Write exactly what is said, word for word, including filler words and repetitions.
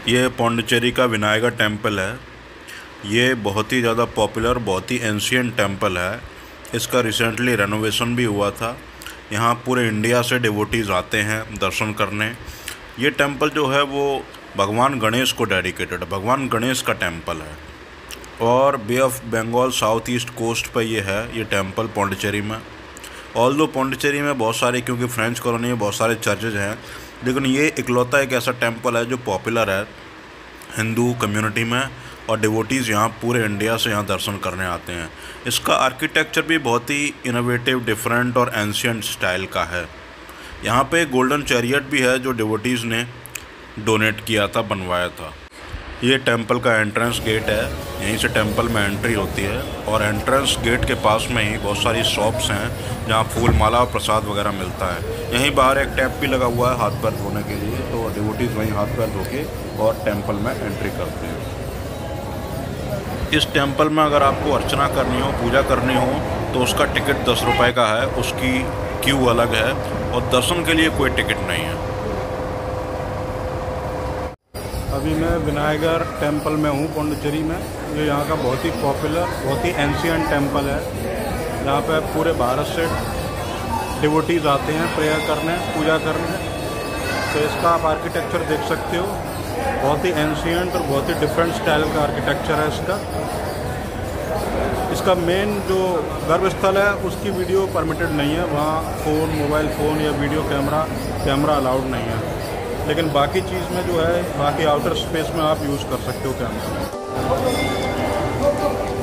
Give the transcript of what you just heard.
ये पौंडीचेरी का विनायकर टेम्पल है। ये बहुत ही ज़्यादा पॉपुलर, बहुत ही एंशिएंट टेम्पल है। इसका रिसेंटली रेनोवेशन भी हुआ था। यहाँ पूरे इंडिया से डिवोटीज़ आते हैं दर्शन करने। ये टेम्पल जो है वो भगवान गणेश को डेडिकेटेड है। भगवान गणेश का टेम्पल है और bay of Bengal south east coast पर ये है ये टेम्पल पौंडीचेरी में। ऑल दो पौंडीचेरी में बहुत सारे, क्योंकि फ्रेंच कॉलोनी में बहुत सारे चर्चेज हैं, लेकिन ये इकलौता एक ऐसा टेम्पल है जो पॉपुलर है हिंदू कम्युनिटी में और डिवोटीज़ यहाँ पूरे इंडिया से यहाँ दर्शन करने आते हैं। इसका आर्किटेक्चर भी बहुत ही इनोवेटिव, डिफरेंट और एंशिएंट स्टाइल का है। यहाँ पे गोल्डन चैरियट भी है जो डिवोटीज़ ने डोनेट किया था, बनवाया था। ये टेंपल का एंट्रेंस गेट है। यहीं से टेंपल में एंट्री होती है और एंट्रेंस गेट के पास में ही बहुत सारी शॉप्स हैं जहाँ फूल माला और प्रसाद वगैरह मिलता है। यहीं बाहर एक टैप भी लगा हुआ है हाथ पैर धोने के लिए, तो डिवोटीज़ वहीं हाथ पैर धो के और टेंपल में एंट्री करते हैं। इस टेंपल में अगर आपको अर्चना करनी हो, पूजा करनी हो, तो उसका टिकट दस रुपये का है। उसकी क्यू अलग है और दर्शन के लिए कोई टिकट नहीं है। अभी मैं विनायकर टेंपल में हूँ पौंडीचेरी में। ये यहाँ का बहुत ही पॉपुलर, बहुत ही एंशिएंट टेंपल है। यहाँ पे पूरे भारत से डिवोटीज़ आते हैं प्रेयर करने, पूजा करने। तो इसका आप आर्किटेक्चर देख सकते हो, बहुत ही एंशिएंट और बहुत ही डिफरेंट स्टाइल का आर्किटेक्चर है इसका। इसका मेन जो गर्भस्थल है उसकी वीडियो परमिटेड नहीं है। वहाँ फ़ोन, मोबाइल फ़ोन या वीडियो कैमरा कैमरा अलाउड नहीं है, लेकिन बाकी चीज़ में जो है, बाकी आउटर स्पेस में आप यूज़ कर सकते हो कैमरा।